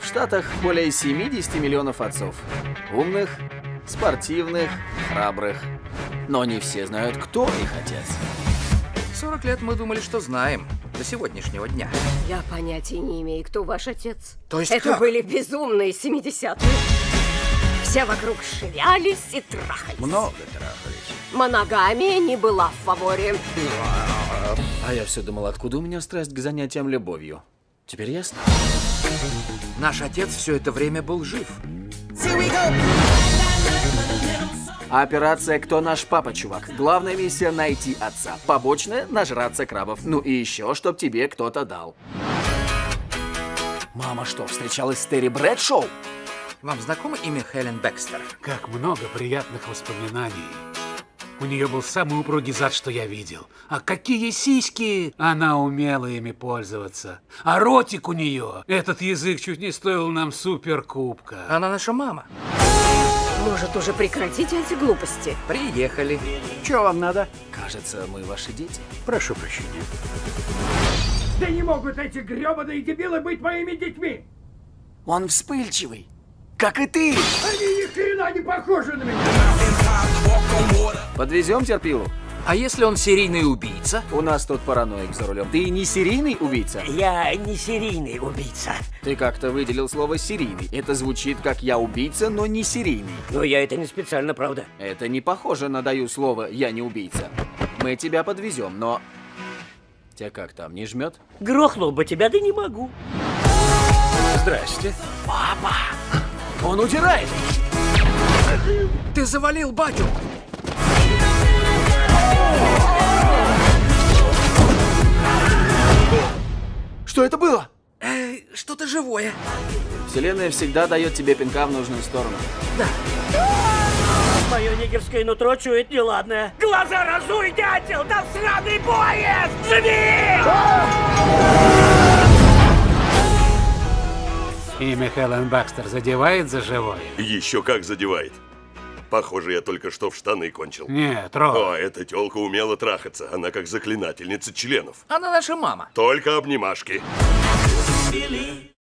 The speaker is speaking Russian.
Штатах более 70 миллионов отцов. Умных, спортивных, храбрых. Но не все знают, кто их отец. 40 лет мы думали, что знаем. До сегодняшнего дня. Я понятия не имею, кто ваш отец. То есть Это как? были безумные 70-е. Все вокруг швялись и трахались. Много трахались. Моногамия не была в фаворе. А я все думал, откуда у меня страсть к занятиям любовью. Теперь ясно? Наш отец все это время был жив. Операция «Кто наш папа, чувак?» Главная миссия — найти отца. Побочная — нажраться крабов. Ну и еще, чтоб тебе кто-то дал. Мама что, встречалась с Терри Брэдшоу? Вам знакомо имя Хелен Бекстер? Как много приятных воспоминаний. У нее был самый упругий зад, что я видел. А какие сиськи! Она умела ими пользоваться. А ротик у нее! Этот язык чуть не стоил нам суперкубка. Она наша мама. Может, уже прекратите эти глупости? Приехали. Чего вам надо? Кажется, мы ваши дети. Прошу прощения. Да не могут эти гребаные дебилы быть моими детьми! Он вспыльчивый, как и ты. Они ни хрена не похожи на меня! Подвезем терпилу? А если он серийный убийца? У нас тут параноик за рулем. Ты не серийный убийца? Я не серийный убийца. Ты как-то выделил слово «серийный». Это звучит как «я убийца», но не серийный. Но я это не специально, правда. Это не похоже на «даю слово «я не убийца». Мы тебя подвезем, но... Тебя как там, не жмет? Грохнул бы тебя, да не могу. Здрасте. Папа! Он удирает! Ты завалил батю! Что это было? Что-то живое. Вселенная всегда дает тебе пинка в нужную сторону. Мое нигерское нутро чует неладное. Глаза разуй, дятел! Там сраный поезд! Живи! Имя Хелен Бекстер задевает за живое? Еще как задевает. Похоже, я только что в штаны кончил. Нет, Роб. О, эта тёлка умела трахаться. Она как заклинательница членов. Она наша мама. Только обнимашки.